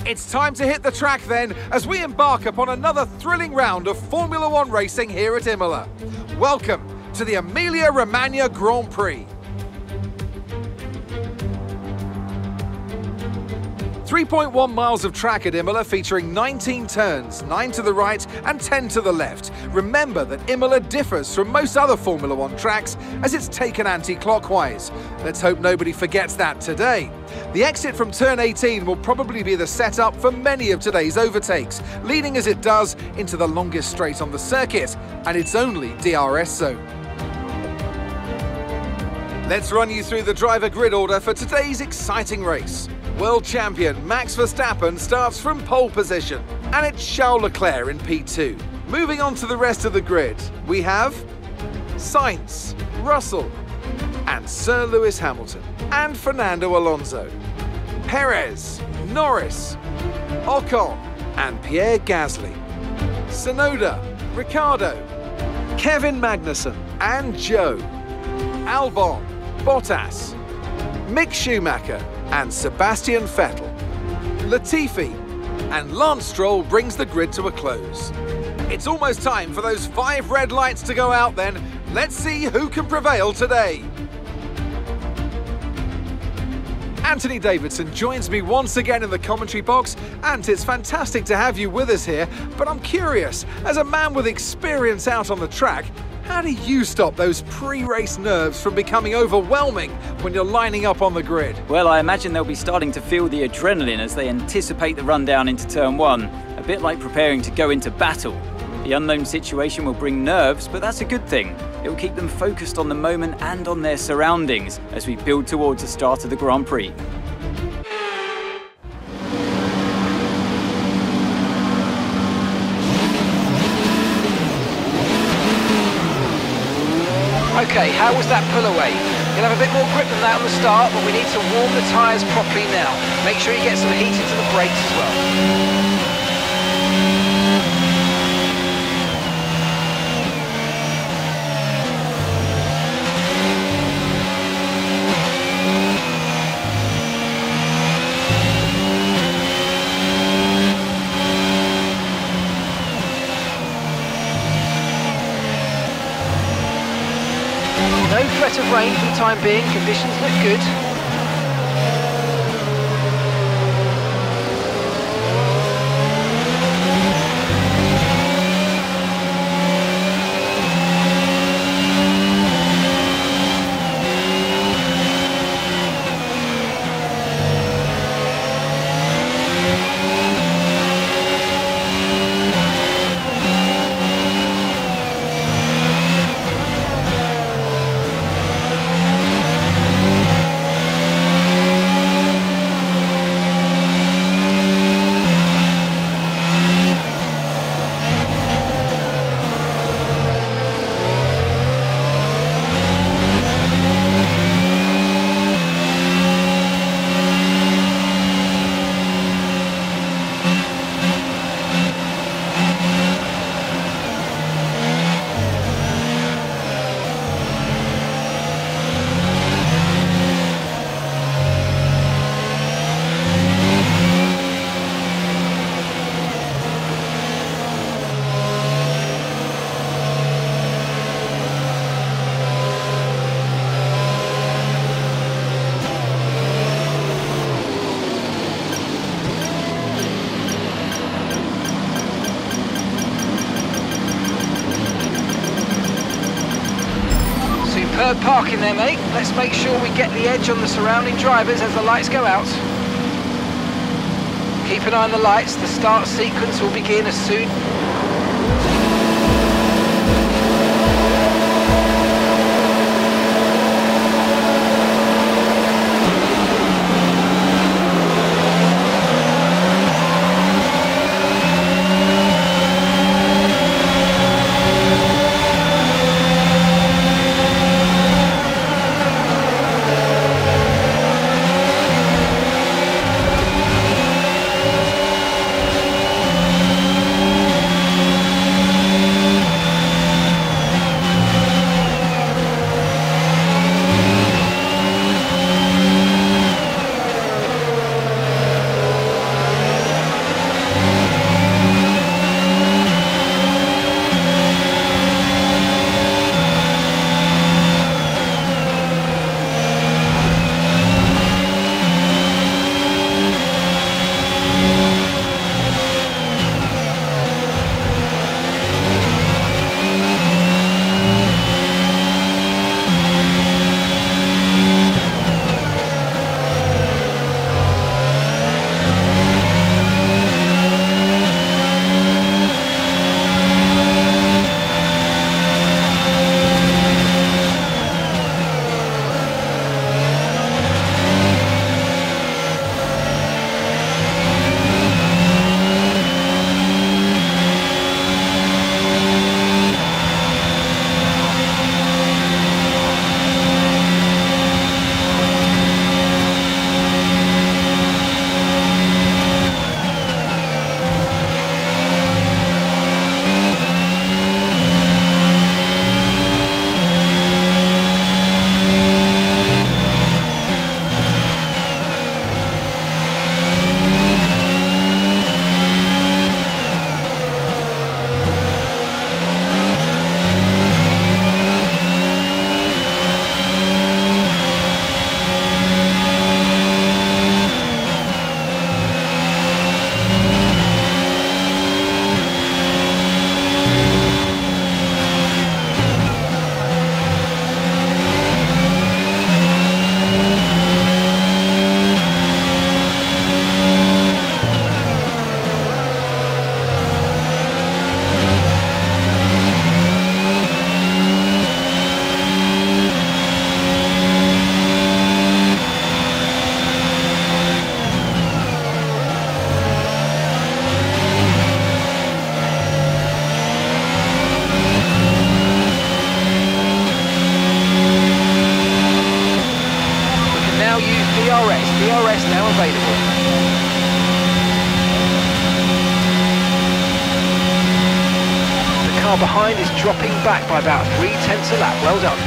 It's time to hit the track then, as we embark upon another thrilling round of Formula One racing here at Imola. Welcome to the Emilia-Romagna Grand Prix. 3.1 miles of track at Imola, featuring 19 turns, 9 to the right and 10 to the left. Remember that Imola differs from most other Formula One tracks as it's taken anti-clockwise. Let's hope nobody forgets that today. The exit from turn 18 will probably be the setup for many of today's overtakes, leading as it does into the longest straight on the circuit and its only DRS zone. Let's run you through the driver grid order for today's exciting race. World champion Max Verstappen starts from pole position, and it's Charles Leclerc in P2. Moving on to the rest of the grid, we have Sainz, Russell, and Sir Lewis Hamilton, and Fernando Alonso, Perez, Norris, Ocon, and Pierre Gasly, Tsunoda, Ricciardo, Kevin Magnussen, and Zhou, Albon, Bottas, Mick Schumacher, and Sebastian Vettel. Latifi and Lance Stroll brings the grid to a close. It's almost time for those 5 red lights to go out then. Let's see who can prevail today. Anthony Davidson joins me once again in the commentary box, and it's fantastic to have you with us here, but I'm curious, as a man with experience out on the track, how do you stop those pre-race nerves from becoming overwhelming when you're lining up on the grid? Well, I imagine they'll be starting to feel the adrenaline as they anticipate the run down into turn 1, a bit like preparing to go into battle. The unknown situation will bring nerves, but that's a good thing. It will keep them focused on the moment and on their surroundings as we build towards the start of the Grand Prix. Okay, how was that pull away? You'll have a bit more grip than that on the start, but we need to warm the tyres properly now. Make sure you get some heat into the brakes as well. No threat of rain for the time being, conditions look good. Superb parking there, mate. Let's make sure we get the edge on the surrounding drivers as the lights go out. Keep an eye on the lights. The start sequence will begin as soon. now use DRS. DRS now available. The car behind is dropping back by about 0.3 a lap. Well done.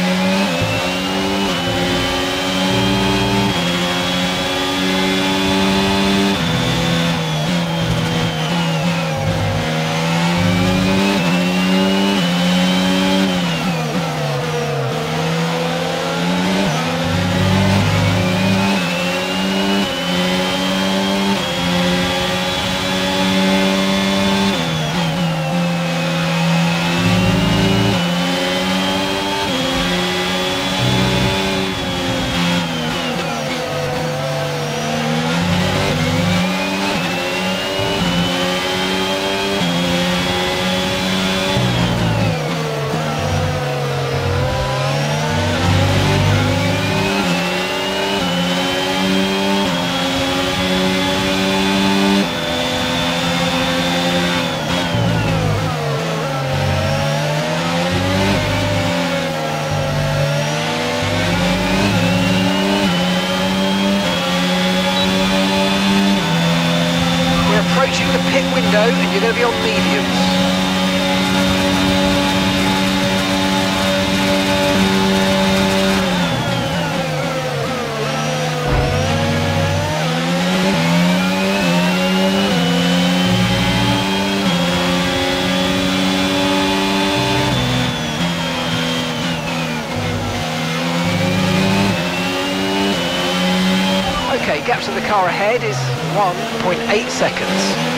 Approaching the pit window and you're going to be on mediums. Okay, gap to the car ahead is 1.8 seconds.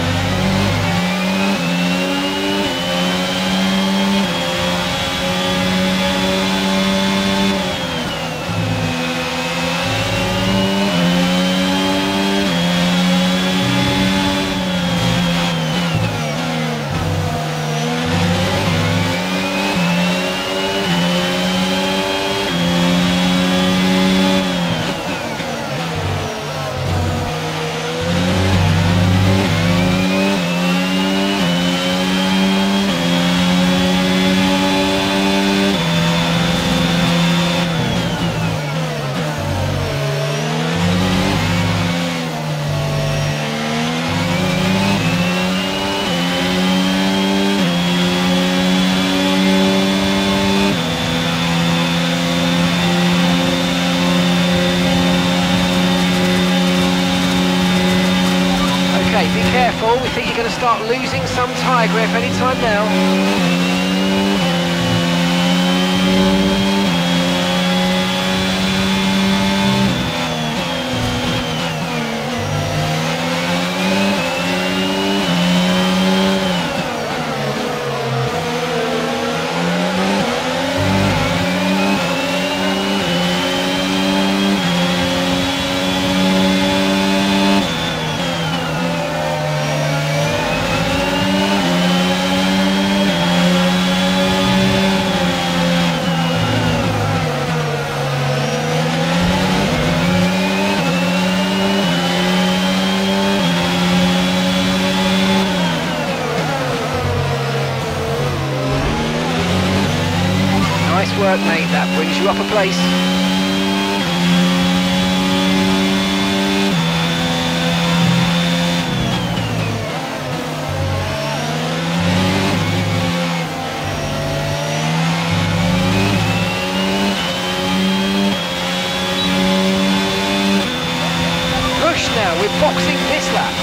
Be careful, we think you're going to start losing some tyre grip any time now. Nice work, mate, that brings you up a place. Push now, we're boxing this lap.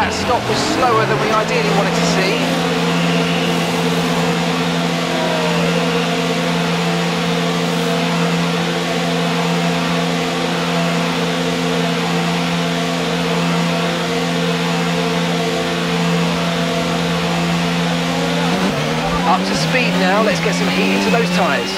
That stop was slower than we ideally wanted to see. Up to speed now, let's get some heat into those tyres.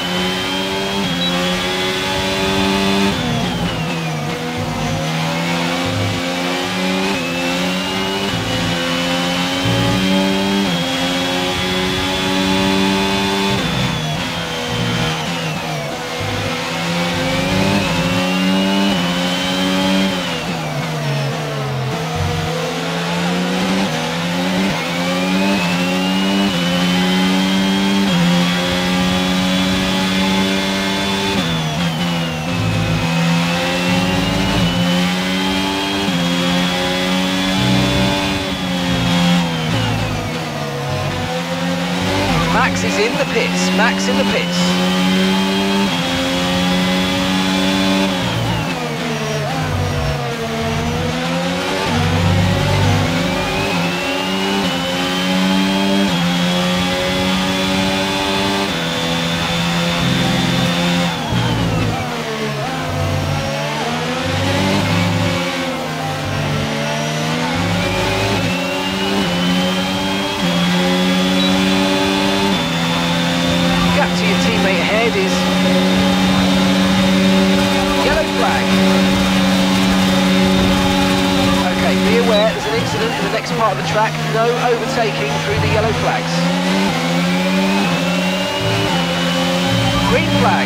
Max is in the pits, Max in the pits. Is yellow flag. Okay, be aware there's an incident in the next part of the track. No overtaking through the yellow flags. Green flag.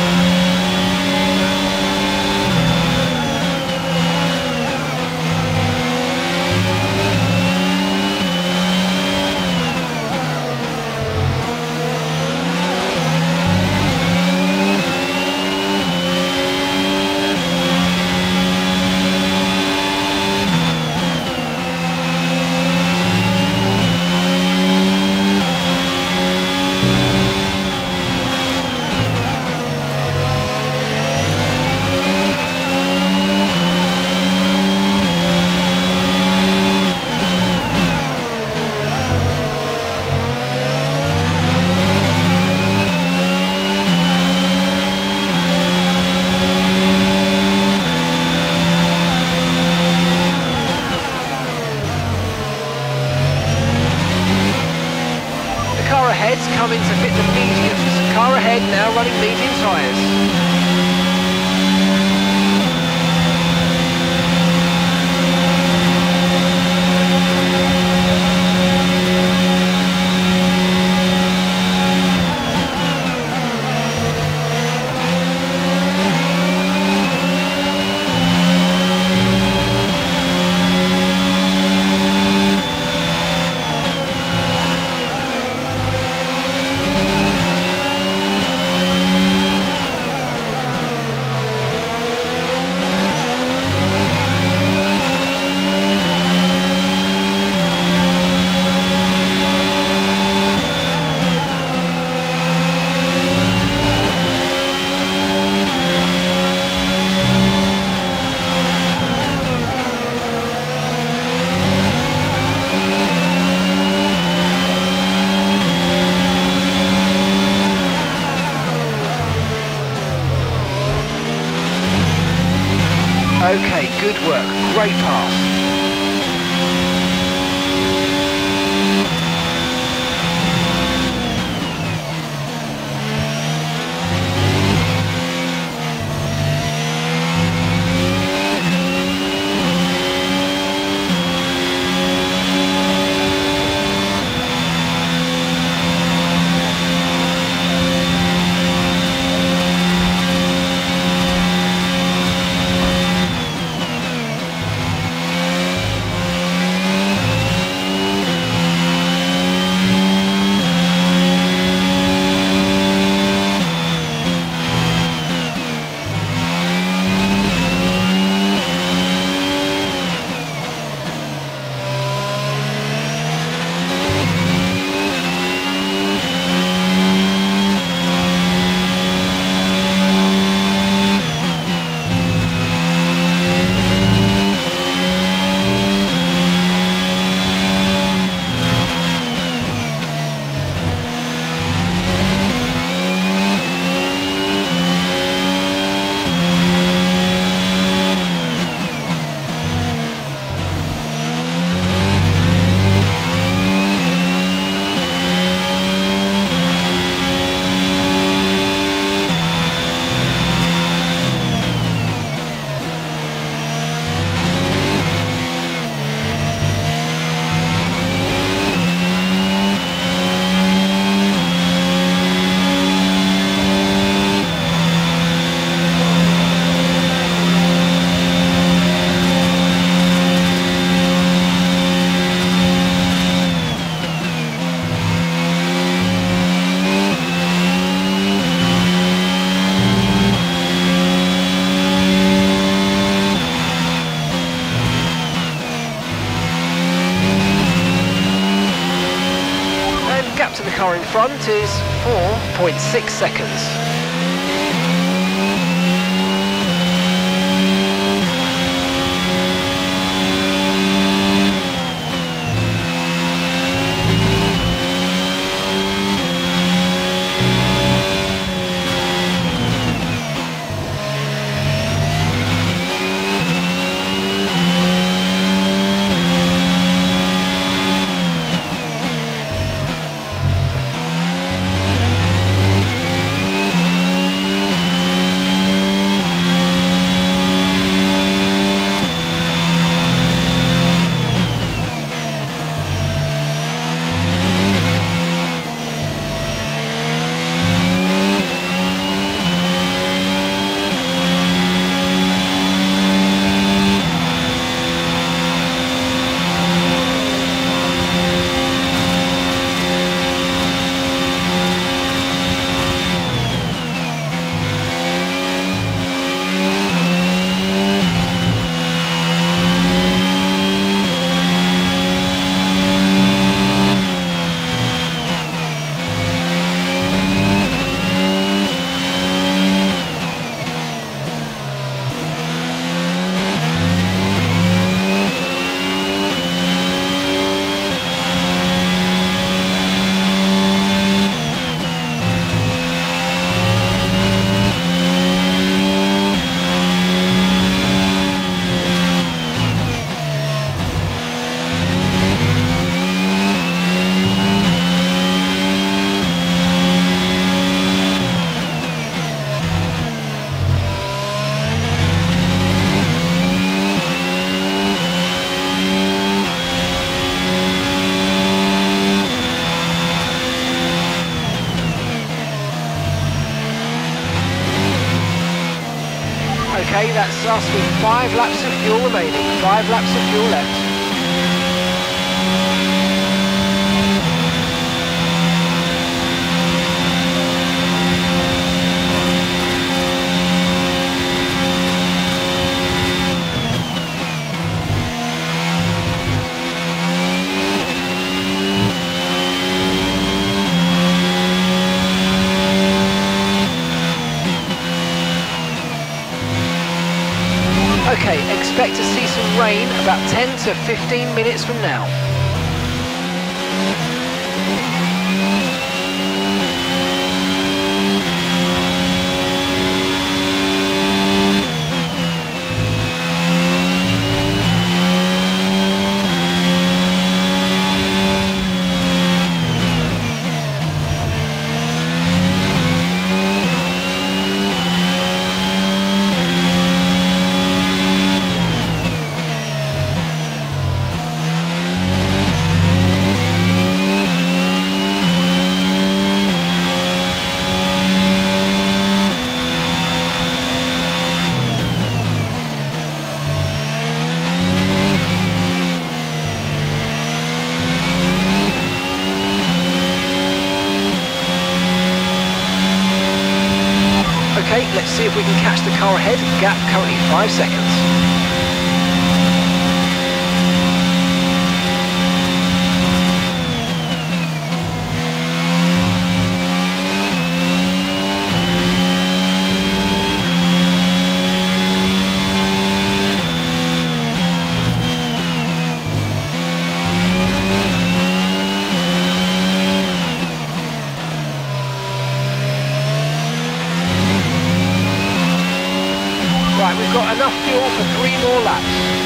Car ahead's coming to fit the mediums. Car ahead now running medium tyres. Okay, good work, great pass. car in front is 4.6 seconds. Okay, that's us with 5 laps of fuel remaining, 5 laps of fuel left. Okay, expect to see some rain about 10 to 15 minutes from now. Okay, let's see if we can catch the car ahead. Gap currently 5 seconds. Right, we've got enough fuel for 3 more laps.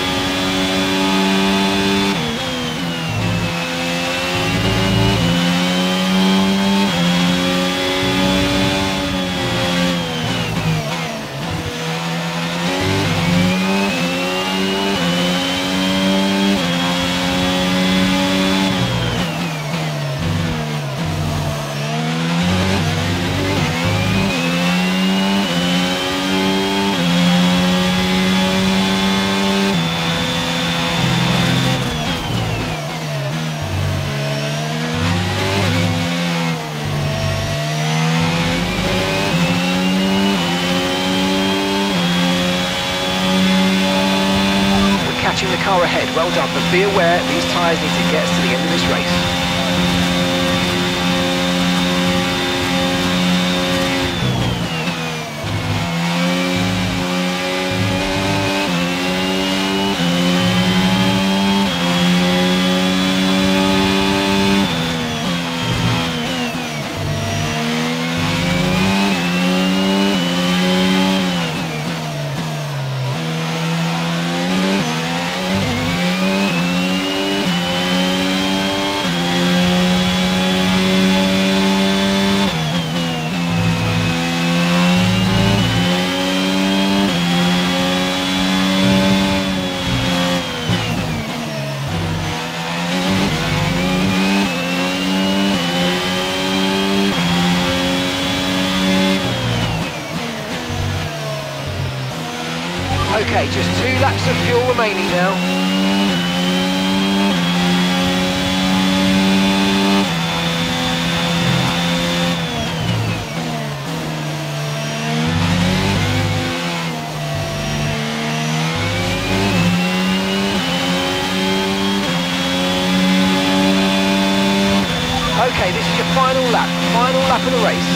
Catching the car ahead, well done, but be aware these tyres need to get us to the end of this race. laps of fuel remaining now. Okay, this is your final lap of the race.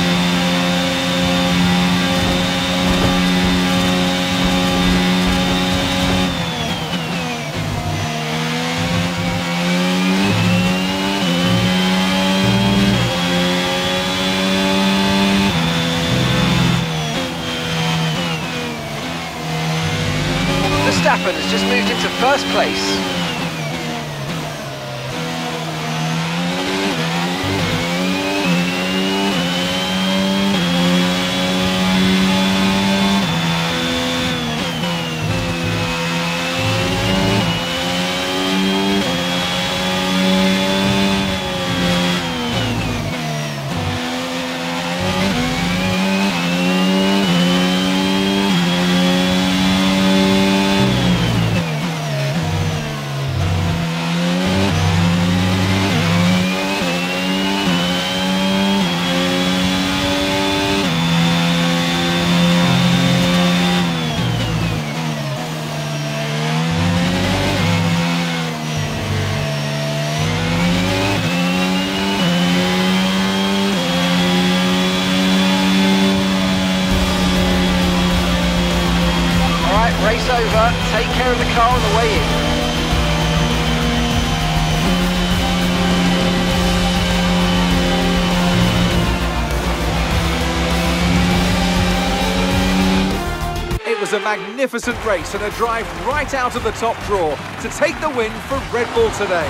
Verstappen has just moved into first place. Race over, take care of the car on the way in. It was a magnificent race and a drive right out of the top draw to take the win for Red Bull today.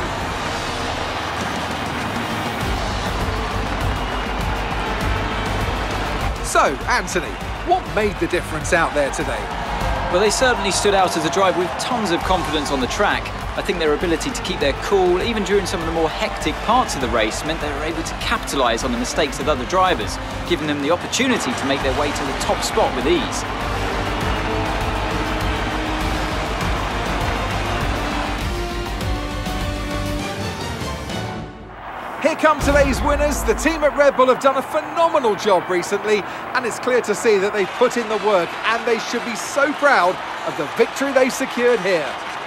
So, Anthony, what made the difference out there today? Well, they certainly stood out as a drive with tons of confidence on the track. I think their ability to keep their cool, even during some of the more hectic parts of the race, meant they were able to capitalise on the mistakes of other drivers, giving them the opportunity to make their way to the top spot with ease. Here come today's winners. The team at Red Bull have done a phenomenal job recently, and it's clear to see that they've put in the work, and they should be so proud of the victory they've secured here.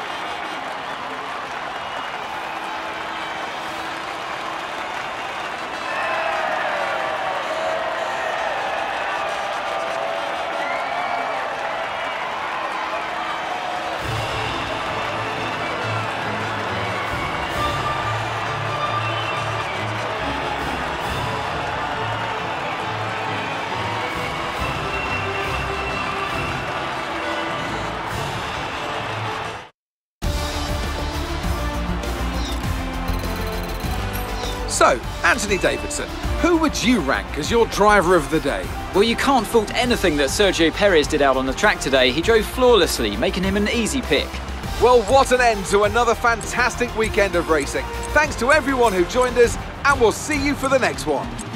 So, Anthony Davidson, who would you rank as your driver of the day? Well, you can't fault anything that Sergio Perez did out on the track today. He drove flawlessly, making him an easy pick. Well, what an end to another fantastic weekend of racing. Thanks to everyone who joined us, and we'll see you for the next one.